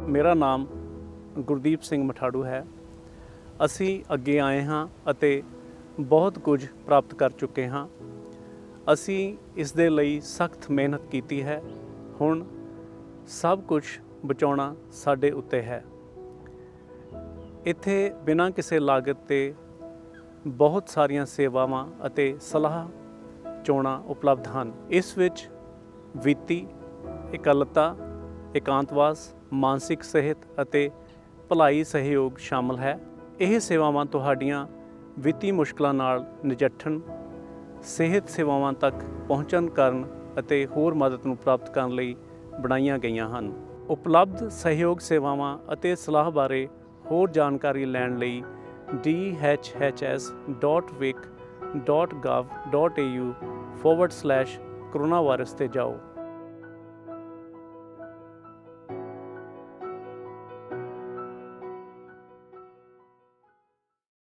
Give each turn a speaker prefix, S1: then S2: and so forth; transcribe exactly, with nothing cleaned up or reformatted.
S1: मेरा नाम गुरदीप सिंह मठाड़ू है। असी अगे आए हाँ अते बहुत कुछ प्राप्त कर चुके हाँ। असी इस दे लई सख्त मेहनत कीती है। हुण सब कुछ बचाउणा साडे उत्ते है। इत्थे बिना किसी लागत ते बहुत सारियां सेवावां अते सलाह चोणां उपलब्ध हैं। इस विच ਵਿੱਤੀ ਇਕੱਲਤਾ, ਇਕਾਂਤਵਾਸ, ਮਾਨਸਿਕ ਸਿਹਤ ਅਤੇ ਭਲਾਈ ਸਹਿਯੋਗ ਸ਼ਾਮਲ ਹੈ। ਇਹ ਸੇਵਾਵਾਂ ਤੁਹਾਡੀਆਂ ਵਿੱਤੀ ਮੁਸ਼ਕਲਾਂ ਨਾਲ ਨਜਿੱਠਣ, ਸਿਹਤ ਸੇਵਾਵਾਂ ਤੱਕ ਪਹੁੰਚਣ ਕਰਨ ਅਤੇ ਹੋਰ ਮਦਦ ਨੂੰ ਪ੍ਰਾਪਤ ਕਰਨ ਲਈ ਬਣਾਈਆਂ ਗਈਆਂ ਹਨ। ਉਪਲਬਧ ਸਹਿਯੋਗ ਸੇਵਾਵਾਂ ਅਤੇ ਸਲਾਹ ਬਾਰੇ ਹੋਰ ਜਾਣਕਾਰੀ ਲੈਣ ਲਈ D H H S dot vic dot gov dot A U forward slash coronavirus ਤੇ ਜਾਓ।